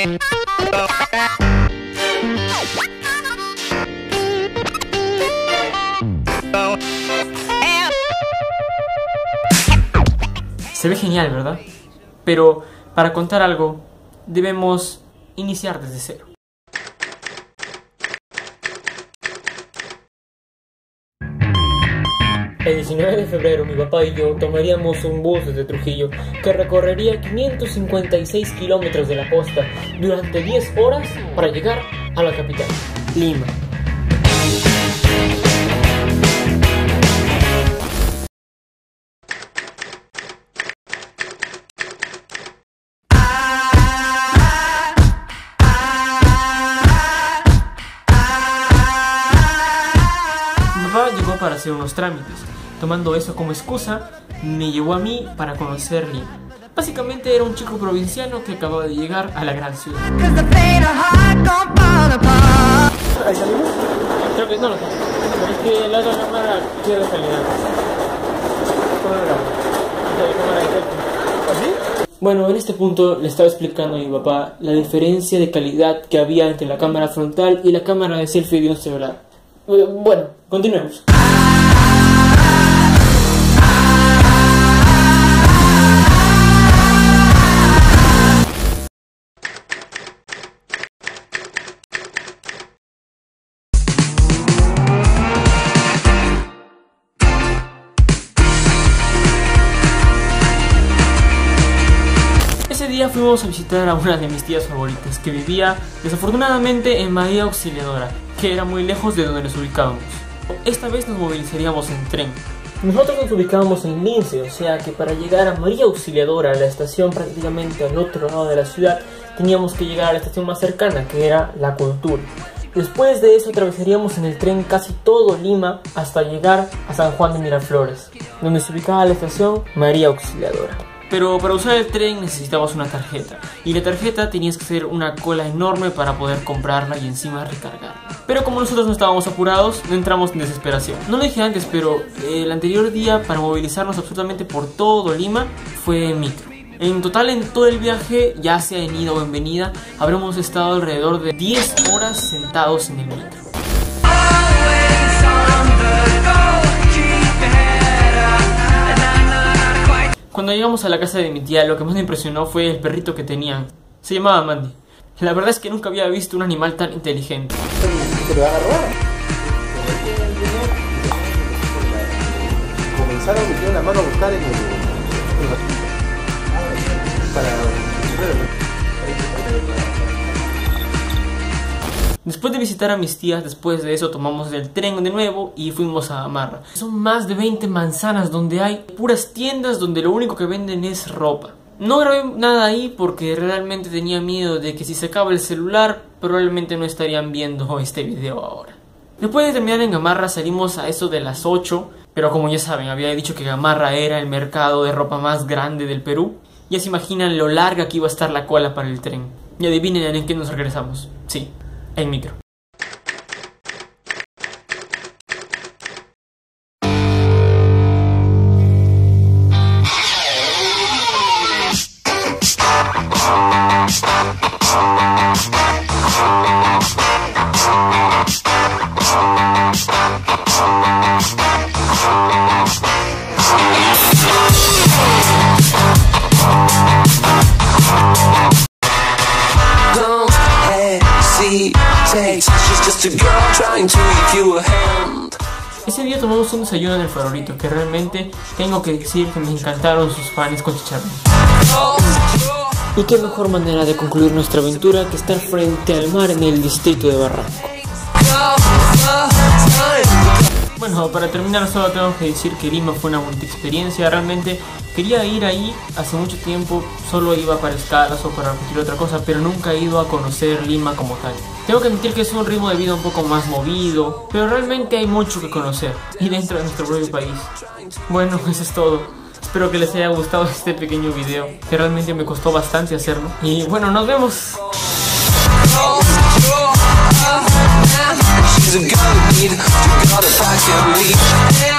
Se ve genial, ¿verdad? Pero para contar algo, debemos iniciar desde cero. El 19 de febrero mi papá y yo tomaríamos un bus desde Trujillo que recorrería 556 kilómetros de la costa durante 10 horas para llegar a la capital, Lima. Mi papá llegó para hacer unos trámites. Tomando eso como excusa, me llevó a mí para conocer Lima. Básicamente era un chico provinciano que acababa de llegar a la gran ciudad. ¿Ahí salimos? Creo que no lo sé. Pero es que la otra cámara pierde calidad. ¿Así? Bueno, en este punto le estaba explicando a mi papá la diferencia de calidad que había entre la cámara frontal y la cámara de selfie de un celular. Bueno, continuemos. Ese día fuimos a visitar a una de mis tías favoritas, que vivía desafortunadamente en María Auxiliadora, que era muy lejos de donde nos ubicábamos. Esta vez nos movilizaríamos en tren. Nosotros nos ubicábamos en Lince, o sea que para llegar a María Auxiliadora, la estación prácticamente al otro lado de la ciudad, teníamos que llegar a la estación más cercana, que era La Cultura. Después de eso atravesaríamos en el tren casi todo Lima hasta llegar a San Juan de Miraflores, donde se ubicaba la estación María Auxiliadora. Pero para usar el tren necesitabas una tarjeta, y la tarjeta tenías que hacer una cola enorme para poder comprarla y encima recargarla. Pero como nosotros no estábamos apurados, no entramos en desesperación. No lo dije antes, pero el anterior día para movilizarnos absolutamente por todo Lima fue en micro. En total, en todo el viaje, ya sea en ida o en venida, habremos estado alrededor de 10 horas sentados en el micro. Cuando llegamos a la casa de mi tía, lo que más me impresionó fue el perrito que tenían. Se llamaba Mandy. La verdad es que nunca había visto un animal tan inteligente. ¿Te lo van a robar? Comenzaron, metieron la mano a buscar en el... Después de visitar a mis tías, después de eso tomamos el tren de nuevo y fuimos a Gamarra. Son más de 20 manzanas donde hay puras tiendas donde lo único que venden es ropa. No grabé nada ahí porque realmente tenía miedo de que si sacaba el celular probablemente no estarían viendo este video ahora. Después de terminar en Gamarra salimos a eso de las 8, pero como ya saben, había dicho que Gamarra era el mercado de ropa más grande del Perú. Ya se imaginan lo larga que iba a estar la cola para el tren. Y adivinen en qué nos regresamos. Sí, en micro. Ese día tomamos un desayuno en el Farolito, que realmente tengo que decir que me encantaron sus panes con chicharrón. Y qué mejor manera de concluir nuestra aventura que estar frente al mar en el distrito de Barranco. Bueno, para terminar solo tengo que decir que Lima fue una bonita experiencia. Realmente quería ir ahí hace mucho tiempo, solo iba para escalas o para cualquier otra cosa, pero nunca he ido a conocer Lima como tal. Tengo que admitir que es un ritmo de vida un poco más movido, pero realmente hay mucho que conocer, y dentro de nuestro propio país. Bueno, eso es todo. Espero que les haya gustado este pequeño video, que realmente me costó bastante hacerlo. Y bueno, nos vemos. She's a girl, you gotta pack and leave.